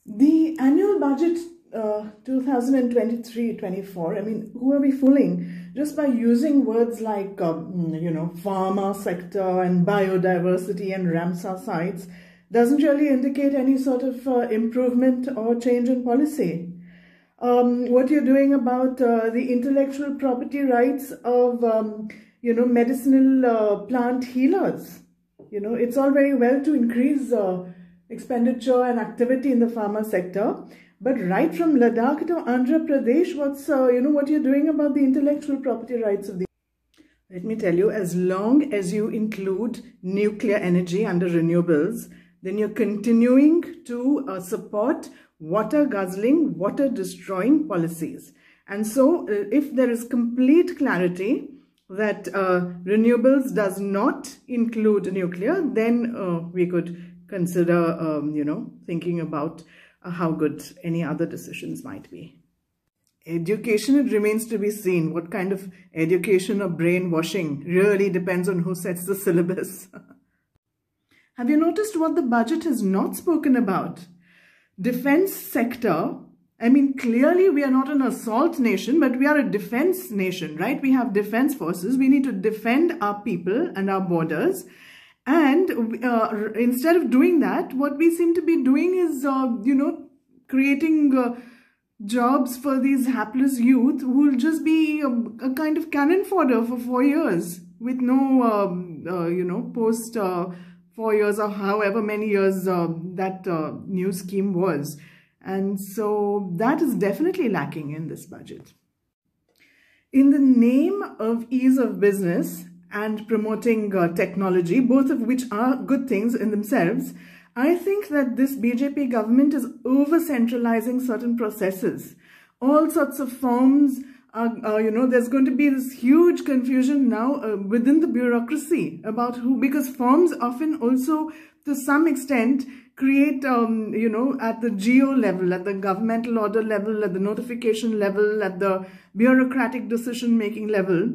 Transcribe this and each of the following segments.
The annual budget 2023-24, I mean, who are we fooling? Just by using words like, pharma sector and biodiversity and Ramsar sites doesn't really indicate any sort of improvement or change in policy. What you're doing about the intellectual property rights of, medicinal plant healers. It's all very well to increase expenditure and activity in the pharma sector, but right from Ladakh to Andhra Pradesh, what you're doing about the intellectual property rights of the... Let me tell you, as long as you include nuclear energy under renewables, then you're continuing to support water guzzling, water destroying policies. And so if there is complete clarity that renewables does not include nuclear, then we could consider, thinking about how good any other decisions might be. Education, it remains to be seen. What kind of education or brainwashing really depends on who sets the syllabus. Have you noticed what the budget has not spoken about? Defense sector. I mean, clearly we are not an assault nation, but we are a defense nation, right? We have defense forces. We need to defend our people and our borders. And instead of doing that, what we seem to be doing is, creating jobs for these hapless youth who will just be a kind of cannon fodder for 4 years with no, post 4 years or however many years that new scheme was. And so that is definitely lacking in this budget. In the name of ease of business and promoting technology, both of which are good things in themselves, I think that this BJP government is over-centralizing certain processes. All sorts of forms, there's going to be this huge confusion now within the bureaucracy about who, because forms often also, to some extent, create, at the geo level, at the governmental order level, at the notification level, at the bureaucratic decision-making level,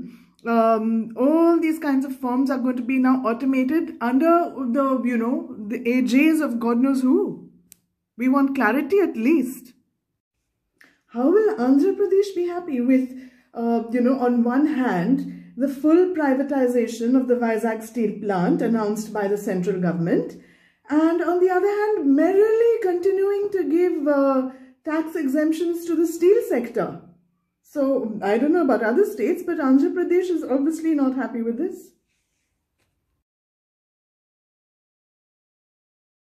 all these kinds of forms are going to be now automated under the aegis of God knows who. We want clarity at least. How will Andhra Pradesh be happy with, on one hand, the full privatization of the Vizag steel plant announced by the central government, and on the other hand, merrily continuing to give tax exemptions to the steel sector? So, I don't know about other states, but Andhra Pradesh is obviously not happy with this.